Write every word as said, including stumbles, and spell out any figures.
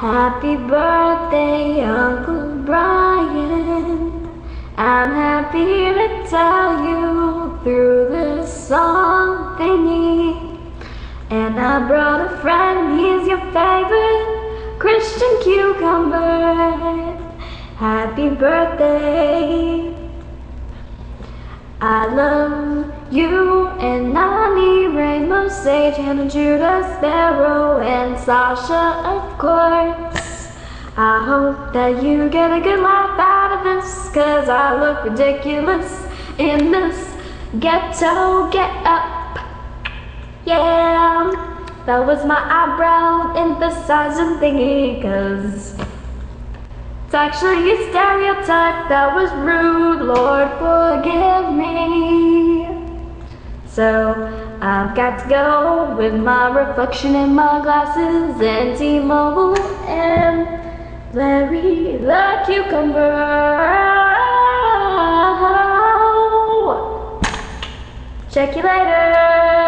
Happy birthday, Uncle Brian. I'm happy to tell you through this song thingy. And I brought a friend, he's your favorite Christian cucumber. Happy birthday. I love you and Nani, Rainbow Sage, Hannah, Judah, Sparrow, and Sasha, of course. I hope that you get a good laugh out of this, cause I look ridiculous in this ghetto get up. Yeah, that was my eyebrow emphasizing thingy, cause it's actually a stereotype that was rude, Lord forgive me. So I've got to go with my reflection in my glasses and T-Mobile and Larry the Cucumber. Check you later.